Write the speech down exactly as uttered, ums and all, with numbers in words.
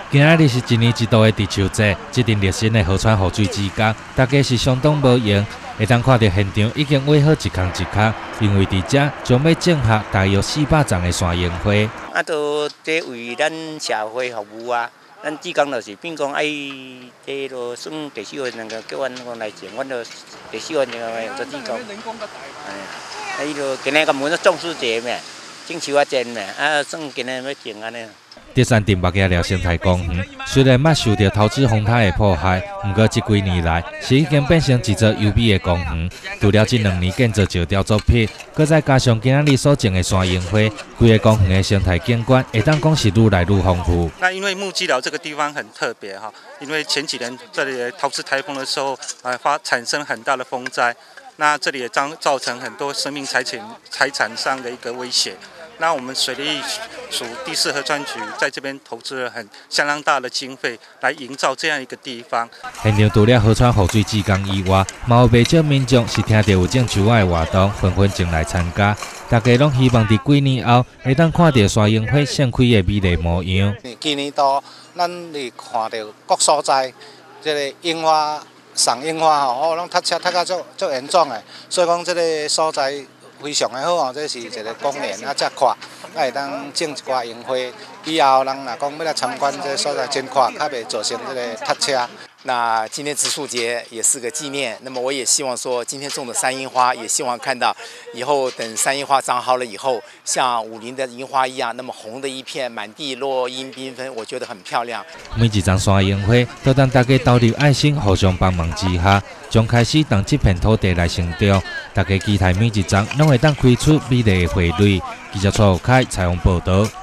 今仔日是一年一度的中秋节，这阵热身的河川雨水之间，大家是相当无闲。会当看到现场已经围好一空一空，因为伫遮将要种下大约四百丛的山樱花。 啊，都这为咱社会服务啊，咱志工就是变讲哎，这都算第四份那个叫阮讲来种，阮就第四份那个做志工。哎，啊，伊就今日咁满种树节咩，种树啊种咩，啊，算今日要种安尼。 第三镇木屐寮生态公园虽然捌受到投资风台的迫害，不过这几年来是已经变成一座优美的公园。除了这两年建造石雕作品，搁再加上今仔日所种的山樱花，规个公园的生态景观会当讲是愈来愈丰富。 那因为木屐寮这个地方很特别哈，因为前几年这里陶瓷台风的时候，啊发产生很大的风灾，那这里也造造成很多生命财产财产上的一个威胁。那我们水利署第四河川局在这边投资了很相当大的经费，来营造这样一个地方。 现场除了河川雨水志工以外，嘛有不少民众是听到有种树仔的活动，纷纷前来参加。大家拢希望伫几年后会当看到山樱花盛开的美丽模样。 今年度咱是看到各所在这个樱花赏樱花吼，拢塞车塞到足足严重的，所以讲这个所在非常的好哦，这是一个公园啊，遮看，啊会当种一寡樱花，以后人若讲要来参观这所在真看，较袂造成这个塞车。 那今天植树节也是个纪念，那么我也希望说，今天种的山樱花，也希望看到以后等山樱花长好了以后，像武陵的樱花一样，那么红的一片，满地落英缤纷，我觉得很漂亮。 每一丛山樱花都当大家投入爱心，互相帮忙之下，将开始当这片土地来成长。大家期待每一丛拢会当开出美丽的花蕊。记者蔡浩凯采访报道。